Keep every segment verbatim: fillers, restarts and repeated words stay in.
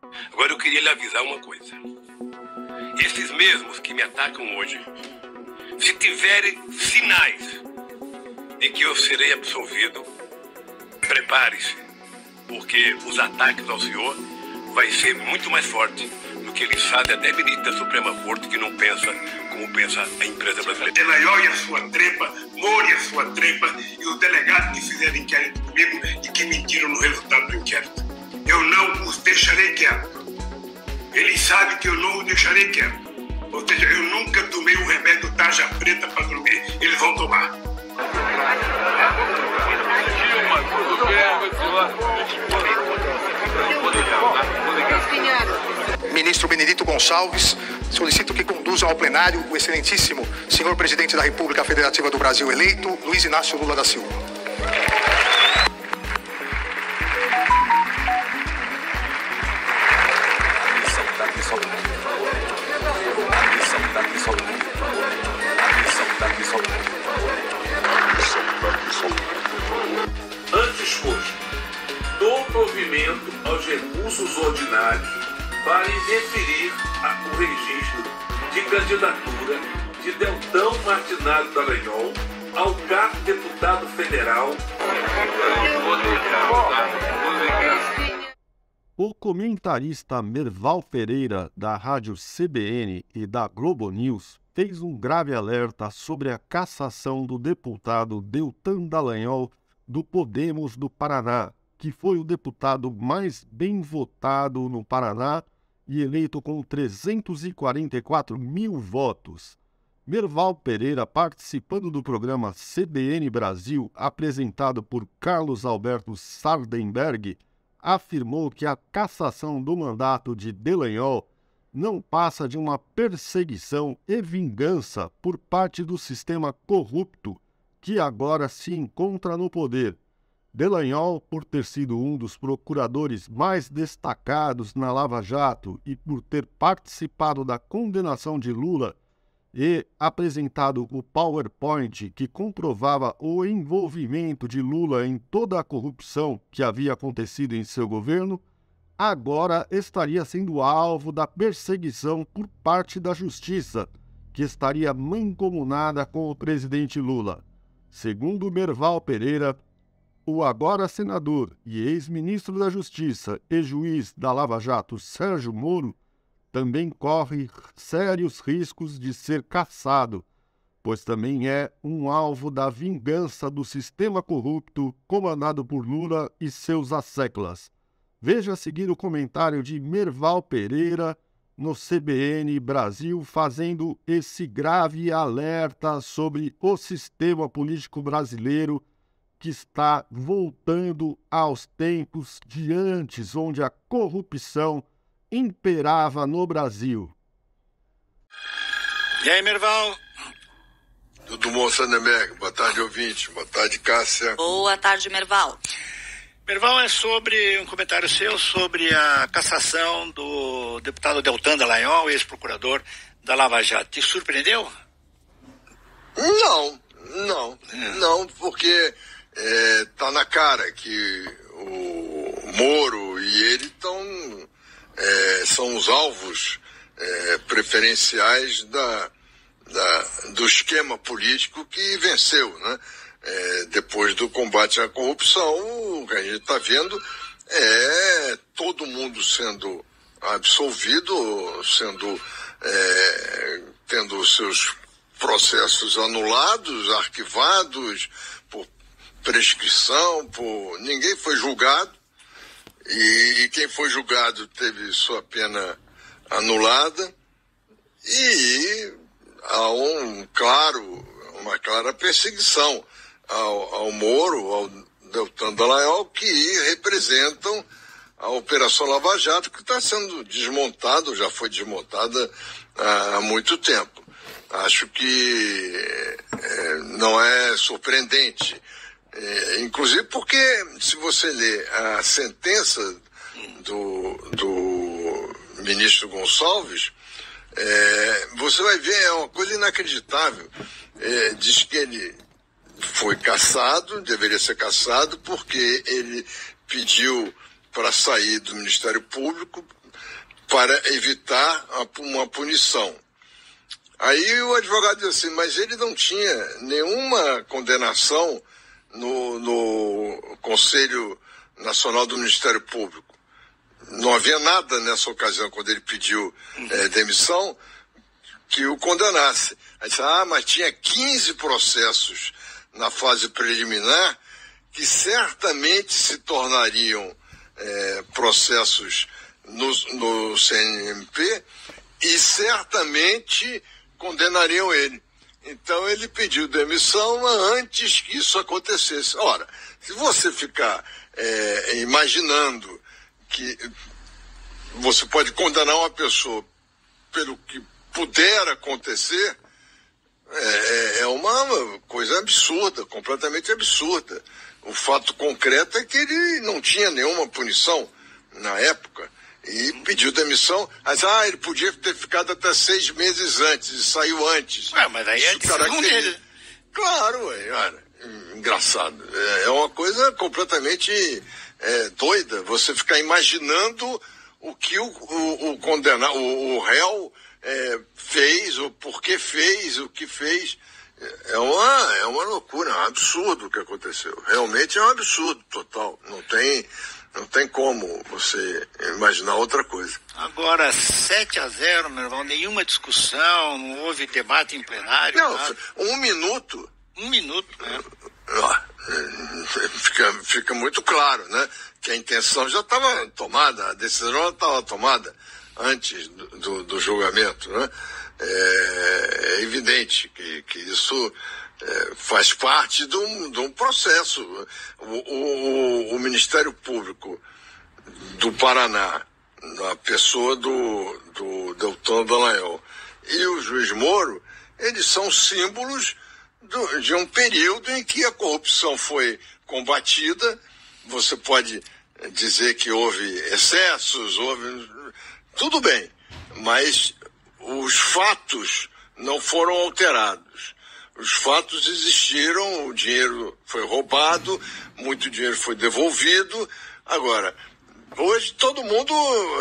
Agora eu queria lhe avisar uma coisa. Esses mesmos que me atacam hoje, se tiverem sinais de que eu serei absolvido, prepare-se, porque os ataques ao senhor vai ser muito mais forte do que ele sabe até ministro da Suprema Corte, que não pensa como pensa a empresa brasileira. Delanhol e a sua trepa, Moro e a sua trepa, e os delegados que fizeram inquérito comigo e que mentiram no resultado do inquérito. Eu não os deixarei quietos. Eles sabem que eu não os deixarei quietos. Ou seja, eu nunca tomei o remédio tarja preta para dormir. Eles vão tomar. Ministro Benedito Gonçalves, solicito que conduzam ao plenário o excelentíssimo senhor presidente da República Federativa do Brasil eleito, Luiz Inácio Lula da Silva. Antes fosse dou provimento aos recursos ordinários para indeferir o registro de candidatura de Deltão Martinalho Dallagnol ao cargo de deputado federal. O comentarista Merval Pereira, da Rádio C B N e da Globo News, fez um grave alerta sobre a cassação do deputado Deltan Dallagnol do Podemos do Paraná, que foi o deputado mais bem votado no Paraná e eleito com trezentos e quarenta e quatro mil votos. Merval Pereira, participando do programa C B N Brasil, apresentado por Carlos Alberto Sardenberg, afirmou que a cassação do mandato de Dallagnol não passa de uma perseguição e vingança por parte do sistema corrupto que agora se encontra no poder. Dallagnol, por ter sido um dos procuradores mais destacados na Lava Jato e por ter participado da condenação de Lula e apresentado o PowerPoint que comprovava o envolvimento de Lula em toda a corrupção que havia acontecido em seu governo, agora estaria sendo alvo da perseguição por parte da Justiça, que estaria mancomunada com o presidente Lula. Segundo Merval Pereira, o agora senador e ex-ministro da Justiça e juiz da Lava Jato, Sérgio Moro, também corre sérios riscos de ser cassado, pois também é um alvo da vingança do sistema corrupto comandado por Lula e seus asseclas. Veja a seguir o comentário de Merval Pereira no C B N Brasil, fazendo esse grave alerta sobre o sistema político brasileiro que está voltando aos tempos de antes, onde a corrupção imperava no Brasil. E aí, Merval? Tudo bom, Sardenberg? Boa tarde, ouvinte. Boa tarde, Cássia. Boa tarde, Merval. Merval, é sobre um comentário seu sobre a cassação do deputado Deltan Dallagnol, ex-procurador da Lava Jato. Te surpreendeu? Não, não, é. não, porque é, tá na cara que o Moro e ele estão é, são os alvos é, preferenciais da, da, do esquema político que venceu, né? É, depois do combate à corrupção, o que a gente está vendo é todo mundo sendo absolvido, sendo é, tendo os seus processos anulados, arquivados por prescrição, por ninguém foi julgado e, e quem foi julgado teve sua pena anulada e há um claro, uma clara perseguição Ao, ao Moro, ao Deltan Dallagnol, que representam a Operação Lava Jato, que está sendo desmontada, já foi desmontada há, há muito tempo. Acho que é, não é surpreendente. É, inclusive porque, se você lê a sentença do, do ministro Gonçalves, é, você vai ver, é uma coisa inacreditável. É, diz que ele foi cassado, deveria ser cassado, porque ele pediu para sair do Ministério Público para evitar uma punição. Aí o advogado disse assim, mas ele não tinha nenhuma condenação no, no Conselho Nacional do Ministério Público. Não havia nada nessa ocasião, quando ele pediu é, demissão, que o condenasse. Aí disse, ah, mas tinha quinze processos na fase preliminar que certamente se tornariam é, processos no, no C N M P e certamente condenariam ele. Então ele pediu demissão antes que isso acontecesse. Ora, se você ficar é, imaginando que você pode condenar uma pessoa pelo que puder acontecer, é, é uma coisa absurda, completamente absurda. O fato concreto é que ele não tinha nenhuma punição na época e pediu demissão. Mas, ah, ele podia ter ficado até seis meses antes e saiu antes. Ué, mas aí é decisão dele. Claro, é, cara, engraçado. É, é uma coisa completamente é, doida você ficar imaginando o que o, o, o condenado, o, o réu é, fez, o porquê fez, o que fez. É uma, é uma loucura, é um absurdo o que aconteceu. Realmente é um absurdo total. Não tem, não tem como você imaginar outra coisa. Agora, sete a zero, meu irmão, nenhuma discussão, não houve debate em plenário. Não, nada. um minuto. Um minuto, né? Fica, fica muito claro, né? Que a intenção já estava tomada, a decisão já estava tomada antes do, do, do julgamento, né? É, é evidente que, que isso é, faz parte de um, de um processo. O, o, o Ministério Público do Paraná, na pessoa do, do Deltan Dallagnol, e o juiz Moro, eles são símbolos do, de um período em que a corrupção foi combatida. Você pode dizer que houve excessos, houve... Tudo bem, mas os fatos não foram alterados. Os fatos existiram, o dinheiro foi roubado, muito dinheiro foi devolvido. Agora, hoje todo mundo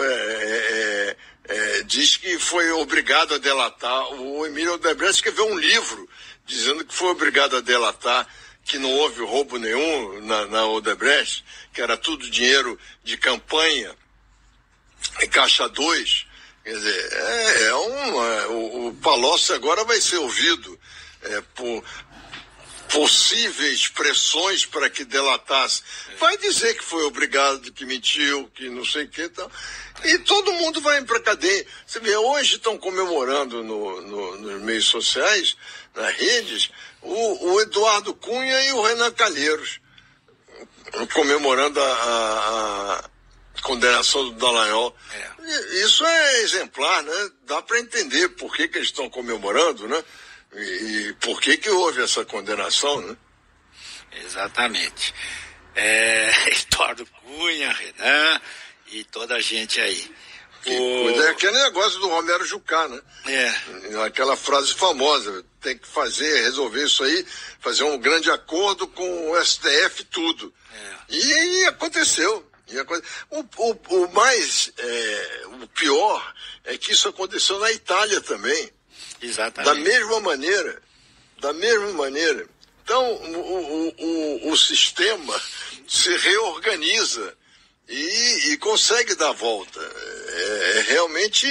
é, é, é, diz que foi obrigado a delatar. O Emílio Odebrecht escreveu um livro dizendo que foi obrigado a delatar, que não houve roubo nenhum na, na Odebrecht, que era tudo dinheiro de campanha em Caixa dois. Quer dizer, é, é um, é, o, o Palocci agora vai ser ouvido é, por possíveis pressões para que delatasse. Vai dizer que foi obrigado, que mentiu, que não sei o que e tal. E todo mundo vai para a cadeia. Você vê, hoje estão comemorando no, no, nos meios sociais, nas redes, o, o Eduardo Cunha e o Renan Calheiros, comemorando a, a, a condenação do Dallagnol. É. Isso é exemplar, né? Dá para entender por que, que eles estão comemorando, né? E, e por que que houve essa condenação, né? Exatamente. É, Eduardo Cunha, Renan e toda a gente aí. O... É aquele negócio do Romero Jucá, né? É. Aquela frase famosa, tem que fazer, resolver isso aí, fazer um grande acordo com o S T F, tudo. É. E, e aconteceu. O, o, o mais, é, o pior é que isso aconteceu na Itália também. Exatamente. Da mesma maneira, da mesma maneira. Então, o, o, o, o sistema se reorganiza e, e consegue dar volta. É, é realmente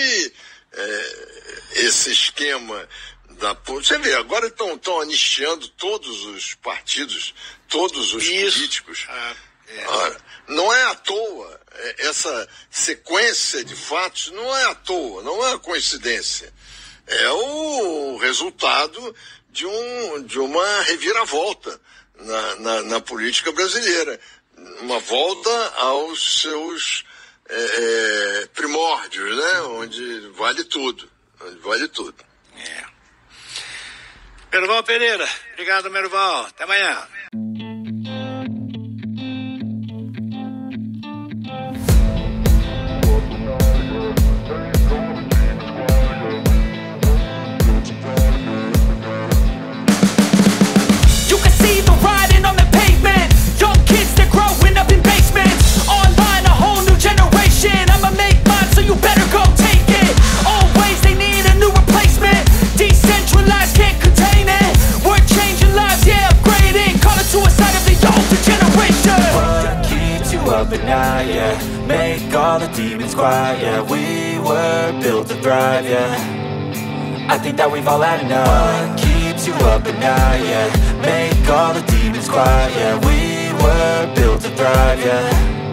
é, esse esquema da... Você vê, agora estão anistiando todos os partidos, todos os isso. políticos. Ah. É. Ora, não é à toa, essa sequência de fatos não é à toa, não é uma coincidência. É o resultado de, um, de uma reviravolta na, na, na política brasileira. Uma volta aos seus é, primórdios, né? Onde vale tudo. Onde vale tudo. É. Merval Pereira, obrigado, Merval. Até amanhã. I'ma make mine so you at night, yeah. Make all the demons quiet, yeah. We were built to thrive, yeah. I think that we've all had enough. What keeps you up at night, yeah. Make all the demons quiet, yeah. We were built to thrive, yeah.